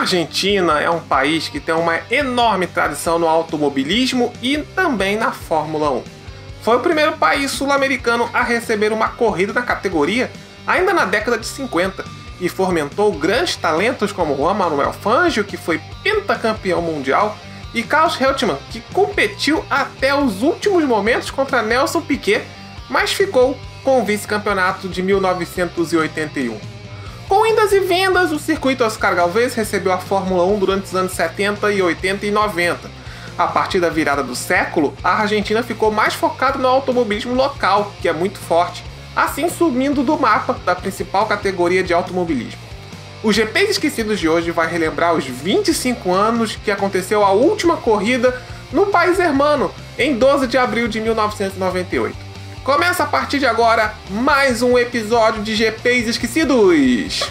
Argentina é um país que tem uma enorme tradição no automobilismo e também na Fórmula 1. Foi o primeiro país sul-americano a receber uma corrida na categoria ainda na década de 50 e fomentou grandes talentos como Juan Manuel Fangio, que foi pentacampeão mundial, e Carlos Reutemann, que competiu até os últimos momentos contra Nelson Piquet, mas ficou com o vice-campeonato de 1981. Com indas e vindas, o circuito Oscar Gálvez recebeu a Fórmula 1 durante os anos 70, 80 e 90. A partir da virada do século, a Argentina ficou mais focada no automobilismo local, que é muito forte, assim sumindo do mapa da principal categoria de automobilismo. O GPs Esquecidos de hoje vai relembrar os 25 anos que aconteceu a última corrida no país hermano, em 12 de abril de 1998. Começa a partir de agora mais um episódio de GPs Esquecidos!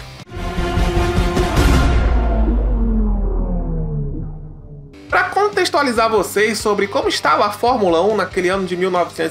Para contextualizar vocês sobre como estava a Fórmula 1 naquele ano de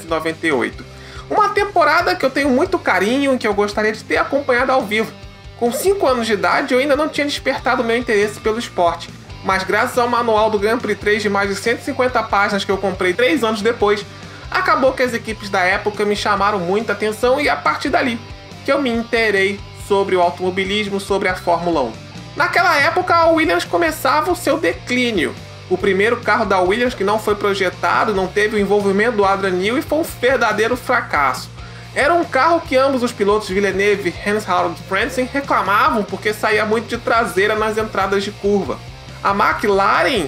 1998, uma temporada que eu tenho muito carinho e que eu gostaria de ter acompanhado ao vivo. Com 5 anos de idade eu ainda não tinha despertado meu interesse pelo esporte, mas graças ao manual do Grand Prix 3 de mais de 150 páginas que eu comprei 3 anos depois, acabou que as equipes da época me chamaram muita atenção e a partir dali que eu me inteirei sobre o automobilismo, sobre a Fórmula 1. Naquela época a Williams começava o seu declínio. O primeiro carro da Williams que não foi projetado, não teve o envolvimento do Adrian Newey e foi um verdadeiro fracasso. Era um carro que ambos os pilotos Villeneuve e Hans-Harald Frentzen reclamavam porque saía muito de traseira nas entradas de curva. A McLaren,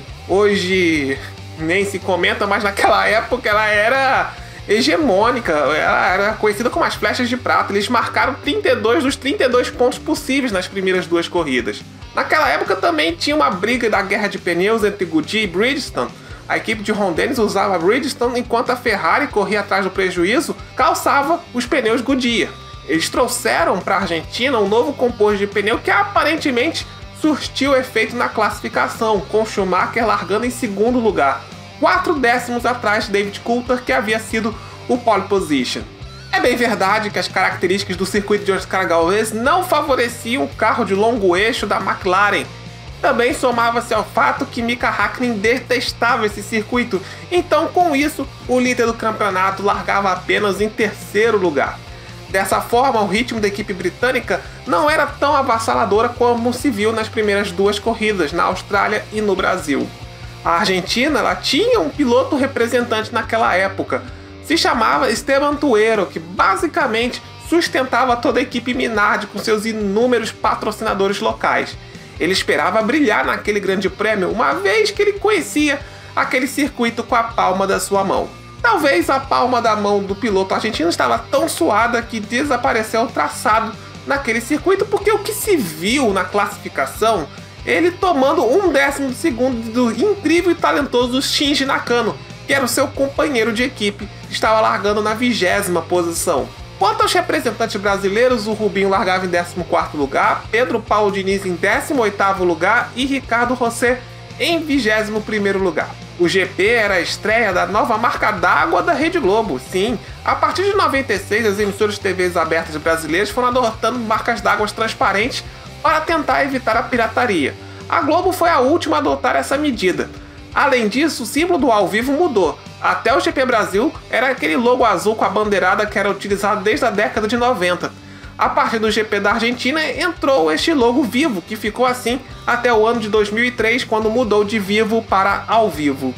hoje nem se comenta, mas naquela época ela era hegemônica, ela era conhecida como as flechas de prata. Eles marcaram 32 dos 32 pontos possíveis nas primeiras 2 corridas. Naquela época também tinha uma briga da guerra de pneus entre Goodyear e Bridgestone. A equipe de Ron Dennis usava Bridgestone enquanto a Ferrari corria atrás do prejuízo, calçava os pneus Goodyear. Eles trouxeram para a Argentina um novo composto de pneu que aparentemente surtiu efeito na classificação, com Schumacher largando em segundo lugar, 4 décimos atrás de David Coulthard, que havia sido o pole position. É bem verdade que as características do circuito de Oscar Gálvez não favoreciam o carro de longo eixo da McLaren. Também somava-se ao fato que Mika Häkkinen detestava esse circuito, então com isso o líder do campeonato largava apenas em 3º lugar. Dessa forma, o ritmo da equipe britânica não era tão avassaladora como se viu nas primeiras 2 corridas, na Austrália e no Brasil. A Argentina ela tinha um piloto representante naquela época, se chamava Esteban Tuero, que basicamente sustentava toda a equipe Minardi com seus inúmeros patrocinadores locais. Ele esperava brilhar naquele grande prêmio, uma vez que ele conhecia aquele circuito com a palma da sua mão. Talvez a palma da mão do piloto argentino estava tão suada que desapareceu o traçado naquele circuito, porque o que se viu na classificação, ele tomando 1/10 de segundo do incrível e talentoso Shinji Nakano, que era o seu companheiro de equipe, estava largando na 20ª posição. Quanto aos representantes brasileiros, o Rubinho largava em 14º lugar, Pedro Paulo Diniz em 18º lugar e Ricardo José em 21º lugar. O GP era a estreia da nova marca d'água da Rede Globo. Sim, a partir de 96 as emissoras de TVs abertas brasileiras foram adotando marcas d'água transparentes para tentar evitar a pirataria. A Globo foi a última a adotar essa medida. Além disso, o símbolo do ao vivo mudou. Até o GP Brasil era aquele logo azul com a bandeirada que era utilizado desde a década de 90. A partir do GP da Argentina entrou este logo vivo, que ficou assim até o ano de 2003, quando mudou de vivo para ao vivo.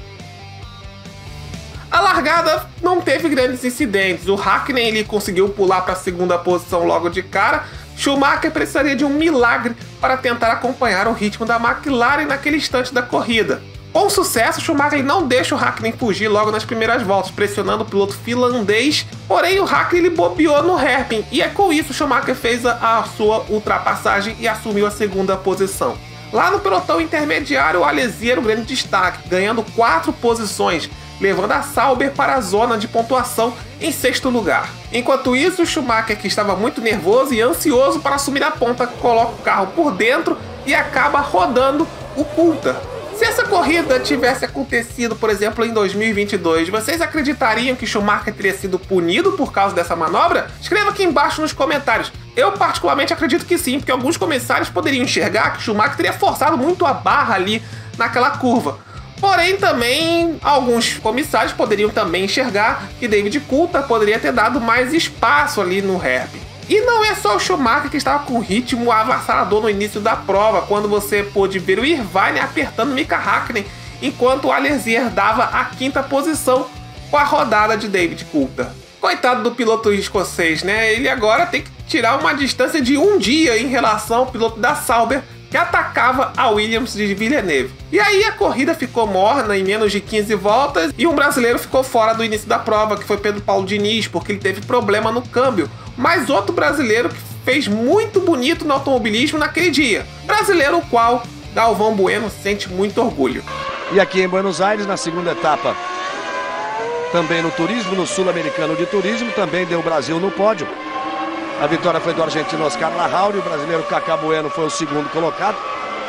A largada não teve grandes incidentes. O Häkkinen ele conseguiu pular para a 2ª posição logo de cara. Schumacher precisaria de um milagre para tentar acompanhar o ritmo da McLaren naquele instante da corrida. Com sucesso, Schumacher não deixa o Häkkinen fugir logo nas primeiras voltas, pressionando o piloto finlandês, porém o Häkkinen ele bobeou no hairpin, e é com isso Schumacher fez a sua ultrapassagem e assumiu a 2ª posição. Lá no pelotão intermediário, o Alesi era o grande destaque, ganhando 4 posições, levando a Sauber para a zona de pontuação em 6º lugar. Enquanto isso, o Schumacher, que estava muito nervoso e ansioso para assumir a ponta, coloca o carro por dentro e acaba rodando o Coulthard. Se essa corrida tivesse acontecido, por exemplo, em 2022, vocês acreditariam que Schumacher teria sido punido por causa dessa manobra? Escreva aqui embaixo nos comentários. Eu particularmente acredito que sim, porque alguns comissários poderiam enxergar que Schumacher teria forçado muito a barra ali naquela curva. Porém, também, alguns comissários poderiam também enxergar que David Coulthard poderia ter dado mais espaço ali no hairpin. E não é só o Schumacher que estava com ritmo avassalador no início da prova, quando você pôde ver o Irvine apertando Mika Häkkinen, enquanto o Alesi dava a quinta posição com a rodada de David Coulthard. Coitado do piloto escocês, né? Ele agora tem que tirar uma distância de um dia em relação ao piloto da Sauber, que atacava a Williams de Villeneuve. E aí a corrida ficou morna em menos de 15 voltas e um brasileiro ficou fora do início da prova, que foi Pedro Paulo Diniz, porque ele teve problema no câmbio. Mas outro brasileiro que fez muito bonito no automobilismo naquele dia. Brasileiro o qual Galvão Bueno sente muito orgulho. E aqui em Buenos Aires, na segunda etapa, também no turismo, no Sul-Americano de Turismo, também deu o Brasil no pódio. A vitória foi do argentino Oscar Larrauri, o brasileiro Cacá Bueno foi o segundo colocado.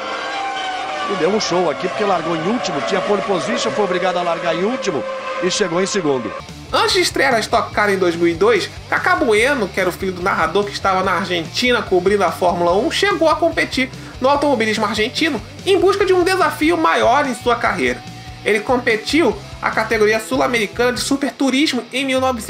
E deu um show aqui porque largou em último, tinha pole position, foi obrigado a largar em último e chegou em segundo. Antes de estrear a Stock Car em 2002, Cacá Bueno, que era o filho do narrador que estava na Argentina cobrindo a Fórmula 1, chegou a competir no automobilismo argentino em busca de um desafio maior em sua carreira. Ele competiu a categoria sul-americana de superturismo em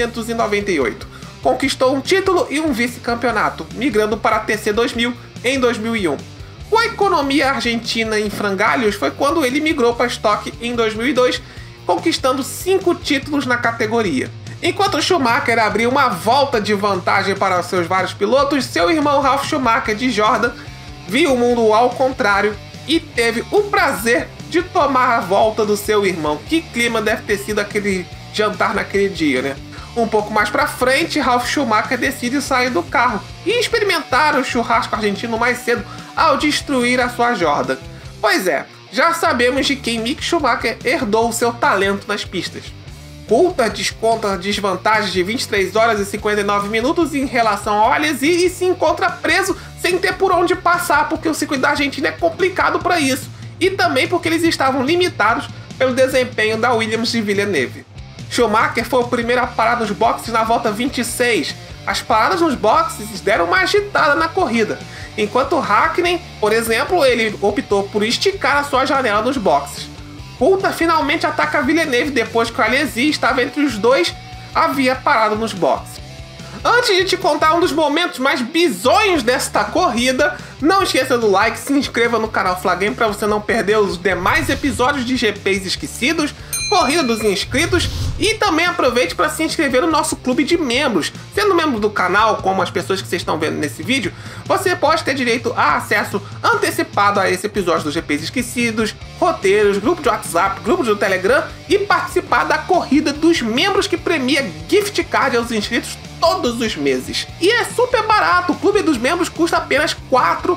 1998. Conquistou um título e um vice-campeonato, migrando para a TC2000 em 2001. Com a economia argentina em frangalhos, foi quando ele migrou para a Stock em 2002, conquistando 5 títulos na categoria. Enquanto Schumacher abriu uma volta de vantagem para os seus vários pilotos, seu irmão Ralf Schumacher de Jordan viu o mundo ao contrário e teve o prazer de tomar a volta do seu irmão. Que clima deve ter sido aquele jantar naquele dia, né? Um pouco mais pra frente, Ralf Schumacher decide sair do carro e experimentar o churrasco argentino mais cedo ao destruir a sua Jordan. Pois é, já sabemos de quem Mick Schumacher herdou o seu talento nas pistas. Coulthard desconta a desvantagem de 23 horas e 59 minutos em relação ao Alesi e se encontra preso sem ter por onde passar, porque o circuito da Argentina é complicado para isso. E também porque eles estavam limitados pelo desempenho da Williams de Villeneuve. Schumacher foi o primeiro a parar nos boxes na volta 26. As paradas nos boxes deram uma agitada na corrida, enquanto Häkkinen, por exemplo, ele optou por esticar a sua janela nos boxes. Coulthard finalmente ataca Villeneuve depois que o Alesi estava entre os dois, havia parado nos boxes. Antes de te contar um dos momentos mais bizonhos desta corrida, não esqueça do like, se inscreva no canal Flagame para você não perder os demais episódios de GPs esquecidos, Corrida dos Inscritos, e também aproveite para se inscrever no nosso clube de membros. Sendo membro do canal, como as pessoas que vocês estão vendo nesse vídeo, você pode ter direito a acesso antecipado a esse episódio dos GPs esquecidos, roteiros, grupo de WhatsApp, grupo do Telegram e participar da corrida dos membros que premia gift card aos inscritos todos os meses. E é super barato, o clube dos membros custa apenas R$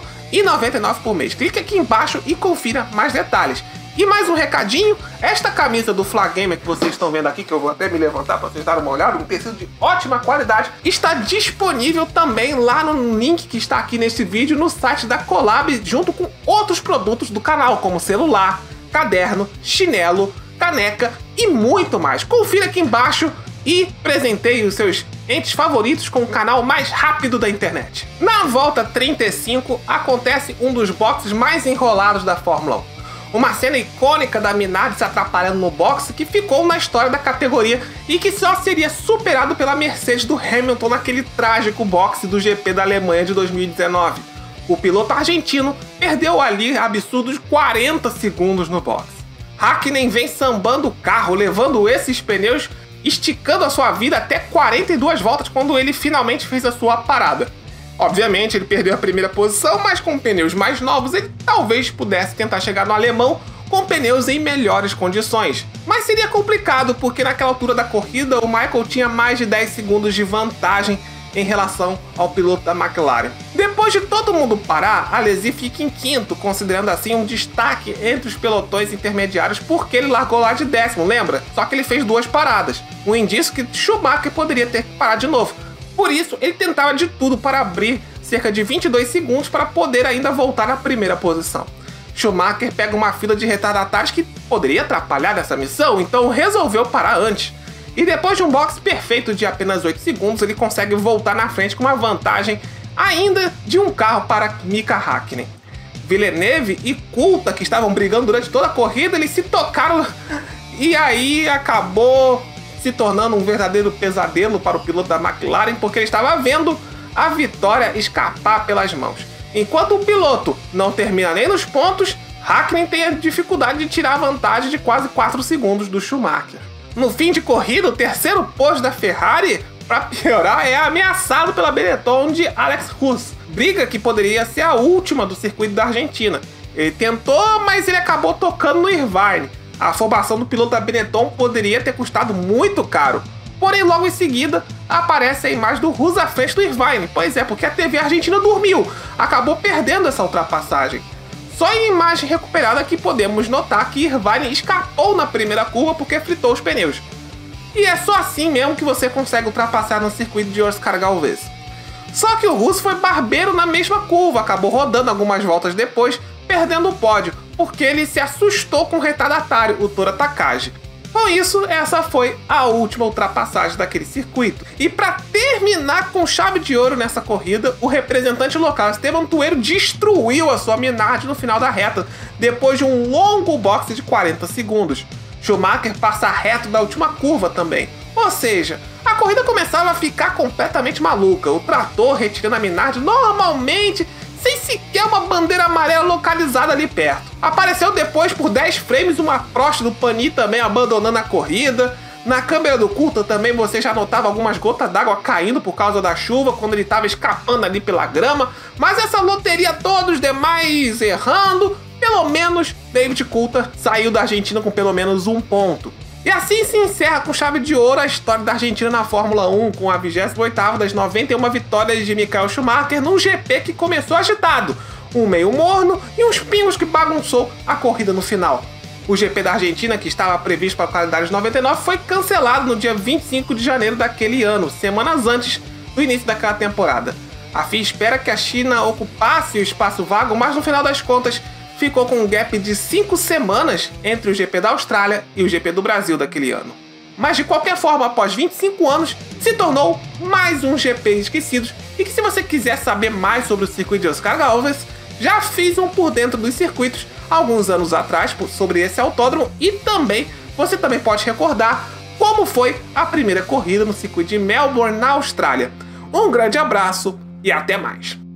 4,99 por mês. Clique aqui embaixo e confira mais detalhes. E mais um recadinho, esta camisa do Flagamer que vocês estão vendo aqui, que eu vou até me levantar para vocês darem uma olhada, um tecido de ótima qualidade, está disponível também lá no link que está aqui nesse vídeo, no site da Collab, junto com outros produtos do canal, como celular, caderno, chinelo, caneca e muito mais. Confira aqui embaixo e presenteie os seus entes favoritos com o canal mais rápido da internet. Na volta 35 acontece um dos boxes mais enrolados da Fórmula 1. Uma cena icônica da Minardi se atrapalhando no boxe que ficou na história da categoria e que só seria superado pela Mercedes do Hamilton naquele trágico boxe do GP da Alemanha de 2019. O piloto argentino perdeu ali absurdos 40 segundos no boxe. Häkkinen vem sambando o carro, levando esses pneus, esticando a sua vida até 42 voltas quando ele finalmente fez a sua parada. Obviamente ele perdeu a primeira posição, mas com pneus mais novos ele talvez pudesse tentar chegar no alemão com pneus em melhores condições. Mas seria complicado porque naquela altura da corrida o Michael tinha mais de 10 segundos de vantagem em relação ao piloto da McLaren. Depois de todo mundo parar, Alesi fica em quinto, considerando assim um destaque entre os pelotões intermediários porque ele largou lá de 10º, lembra? Só que ele fez 2 paradas, um indício que Schumacher poderia ter que parar de novo. Por isso, ele tentava de tudo para abrir cerca de 22 segundos para poder ainda voltar na primeira posição. Schumacher pega uma fila de retardatários que poderia atrapalhar essa missão, então resolveu parar antes. E depois de um boxe perfeito de apenas 8 segundos, ele consegue voltar na frente com uma vantagem ainda de um carro para Mika Häkkinen. Villeneuve e Coulthard, que estavam brigando durante toda a corrida, eles se tocaram e aí acabou se tornando um verdadeiro pesadelo para o piloto da McLaren, porque ele estava vendo a vitória escapar pelas mãos. Enquanto o piloto não termina nem nos pontos, Häkkinen tem a dificuldade de tirar a vantagem de quase 4 segundos do Schumacher. No fim de corrida, o terceiro posto da Ferrari, para piorar, é ameaçado pela Benetton de Alex Russ. Briga que poderia ser a última do circuito da Argentina. Ele tentou, mas ele acabou tocando no Irvine. A formação do piloto da Benetton poderia ter custado muito caro. Porém, logo em seguida, aparece a imagem do Russ à frente do Irvine. Pois é, porque a TV argentina dormiu. Acabou perdendo essa ultrapassagem. Só em imagem recuperada que podemos notar que Irvine escapou na primeira curva porque fritou os pneus. E é só assim mesmo que você consegue ultrapassar no circuito de Oscar Galvez. Só que o Russ foi barbeiro na mesma curva, acabou rodando algumas voltas depois, perdendo o pódio, porque ele se assustou com o retardatário, o Tora Takagi. Com isso, essa foi a última ultrapassagem daquele circuito. E para terminar com chave de ouro nessa corrida, o representante local Esteban Tuero destruiu a sua Minardi no final da reta, depois de um longo boxe de 40 segundos. Schumacher passa reto da última curva também. Ou seja, a corrida começava a ficar completamente maluca. O trator retirando a Minardi normalmente, sem sequer uma bandeira amarela localizada ali perto. Apareceu depois por 10 frames uma Prost do Pani também abandonando a corrida. Na câmera do Coulthard também você já notava algumas gotas d'água caindo por causa da chuva quando ele estava escapando ali pela grama. Mas essa loteria todos os demais errando, pelo menos David Coulthard saiu da Argentina com pelo menos um ponto. E assim se encerra com chave de ouro a história da Argentina na Fórmula 1, com a 28ª das 91 vitórias de Michael Schumacher num GP que começou agitado, um meio morno e uns pingos que bagunçou a corrida no final. O GP da Argentina, que estava previsto para o calendário de 99, foi cancelado no dia 25 de janeiro daquele ano, semanas antes do início daquela temporada. A FIA espera que a China ocupasse o espaço vago, mas no final das contas ficou com um gap de 5 semanas entre o GP da Austrália e o GP do Brasil daquele ano. Mas de qualquer forma, após 25 anos, se tornou mais um GP esquecido, e que se você quiser saber mais sobre o circuito de Oscar Galvez, já fiz um por dentro dos circuitos alguns anos atrás sobre esse autódromo, e também você também pode recordar como foi a primeira corrida no circuito de Melbourne, na Austrália. Um grande abraço e até mais!